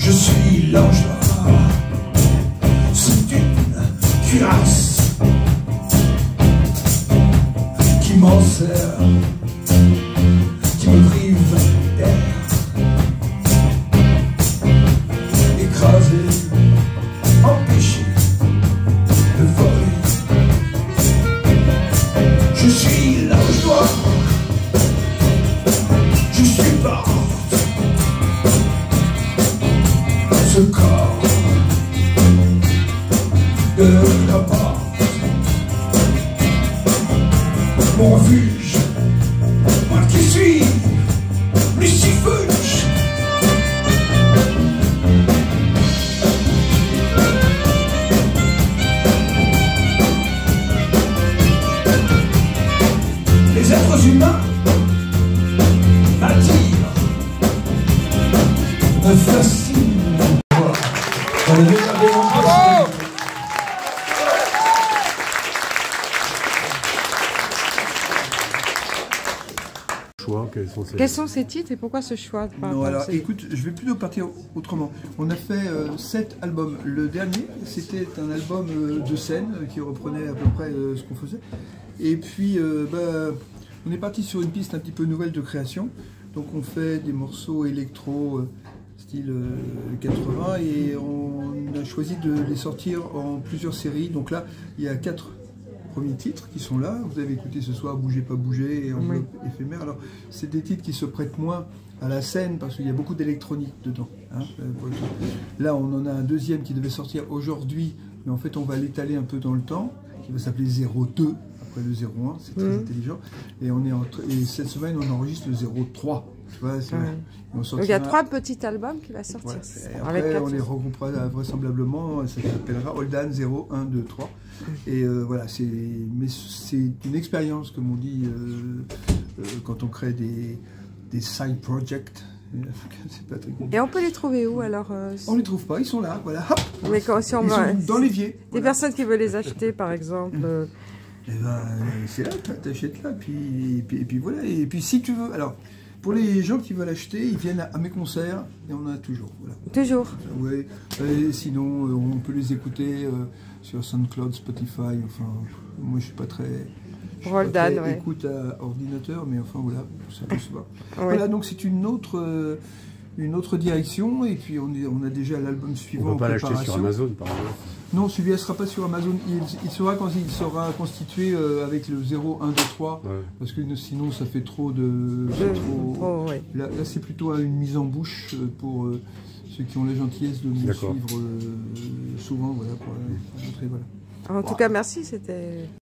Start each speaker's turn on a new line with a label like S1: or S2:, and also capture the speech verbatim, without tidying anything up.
S1: Je suis l'ange noir, c'est une cuirasse qui m'enserre, qui me prive d'air, écrasé, empêché de voler. Je suis l'ange noir, je supporte ce corps de la porte, mon refuge, moi qui suis Lucifuge. Les êtres humains m'attirent, me fascinent. On avait regardé mon poste.
S2: Choix, quels sont ces...
S3: Quels sont ces titres et pourquoi ce choix?
S4: Non, alors écoute, je vais plutôt partir autrement. On a fait euh, sept albums. Le dernier, c'était un album euh, de scène euh, qui reprenait à peu près euh, ce qu'on faisait. Et puis, euh, bah, on est parti sur une piste un petit peu nouvelle de création. Donc on fait des morceaux électro euh, style euh, quatre-vingts et on a choisi de les sortir en plusieurs séries. Donc là, il y a quatre premiers titres qui sont là. Vous avez écouté ce soir Bougez pas bouger et Enveloppe oui. éphémère. Alors c'est des titres qui se prêtent moins à la scène parce qu'il y a beaucoup d'électronique dedans. Hein. Là on en a un deuxième qui devait sortir aujourd'hui, mais en fait on va l'étaler un peu dans le temps, qui va s'appeler zéro deux, après le zéro un, c'est très mmh. intelligent. Et, on est en et cette semaine on enregistre le zéro trois. Tu vois,
S3: ouais. Donc il y a trois petits albums qui vont sortir.
S4: Ouais. Après, avec on les regroupera vraisemblablement, ça s'appellera Holdan zéro un deux trois. Et euh, voilà, c'est une expérience, comme on dit, euh, euh, quand on crée des, des side projects. Pas très
S3: Et on peut les trouver où alors euh,
S4: On ne les trouve pas, ils sont là, voilà. Hop,
S3: mais quand, si on
S4: ils
S3: va,
S4: sont dans l'évier.
S3: Des
S4: voilà.
S3: personnes qui veulent les acheter, par exemple. Euh...
S4: Eh ben, c'est là, tu achètes là, puis, et puis, et puis voilà. Et puis si tu veux, alors. Pour les gens qui veulent acheter, ils viennent à mes concerts et on en a toujours. Voilà.
S3: Toujours.
S4: Oui. Et sinon, on peut les écouter euh, sur SoundCloud, Spotify. Enfin, moi, je suis pas très. Je suis pas très
S3: ouais.
S4: écoute à ordinateur, mais enfin voilà, ça peut se voir.
S3: Ouais.
S4: Voilà, donc c'est une autre. Euh, une autre direction, et puis on, est, on a déjà l'album suivant.
S2: On ne peut pas l'acheter sur Amazon, par exemple.
S4: Non, celui-là ne sera pas sur Amazon. Il, il sera quand il sera constitué euh, avec le zéro, un, deux, trois, ouais. Parce que sinon ça fait trop de...
S3: de
S4: trop...
S3: Oh, ouais.
S4: Là, là c'est plutôt une mise en bouche pour euh, ceux qui ont la gentillesse de nous suivre euh, souvent. Voilà, pour, pour montrer, voilà.
S3: En tout wow. cas, merci, c'était...